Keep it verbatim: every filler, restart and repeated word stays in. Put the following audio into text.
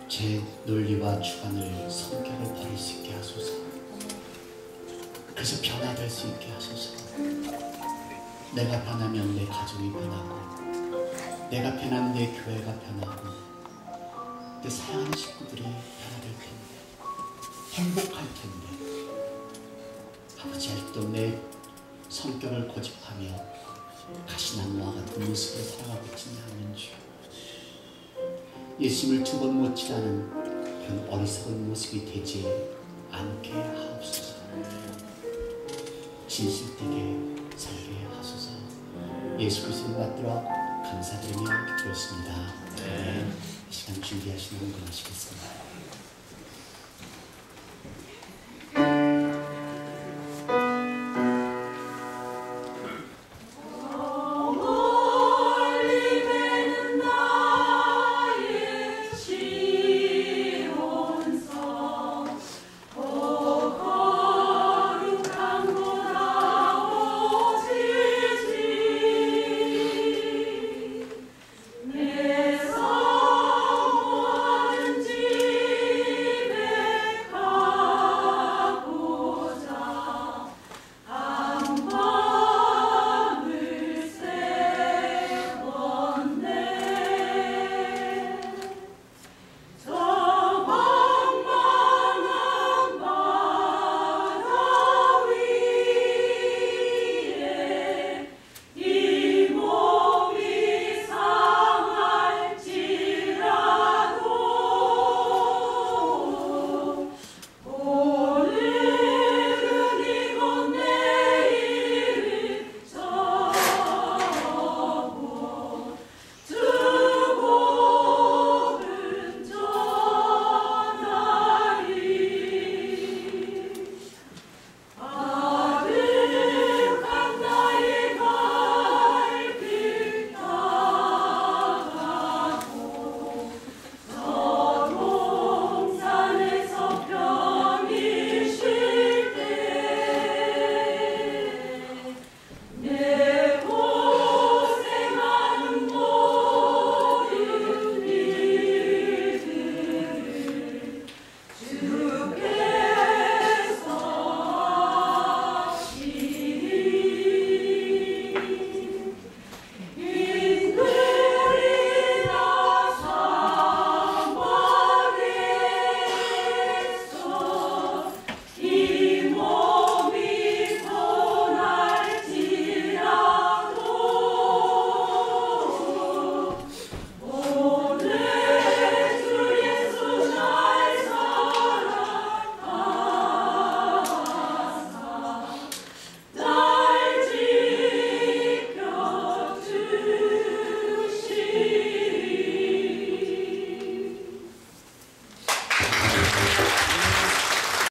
제 논리와 주관을 성격을 버릴 수 있게 하소서. 그래서 변화될 수 있게 하소서. 내가 변하면 내 가족이 변하고, 내가 변하면 내 교회가 변하고, 내 사랑하는 식구들이 변화될 텐데, 행복할 텐데, 아버지 아직도 내 성격을 고집하며 가시나무와 같은 모습으로 살아가고 있지는 않는지, 예수님을 두 번 못지라는 그런 어리석은 모습이 되지 않게 하옵소서. 진실되게 살게 하소서. 예수 그리스도를 받들어 감사드리며 기도했습니다. 네. 이 시간 준비하시는 분 하시겠습니다.